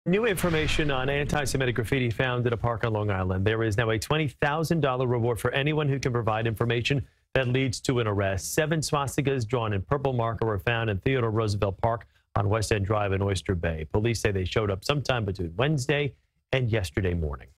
New information on anti-Semitic graffiti found at a park on Long Island. There is now a $20,000 reward for anyone who can provide information that leads to an arrest. 7 swastikas drawn in purple marker were found in Theodore Roosevelt Park on West End Drive in Oyster Bay. Police say they showed up sometime between Wednesday and yesterday morning.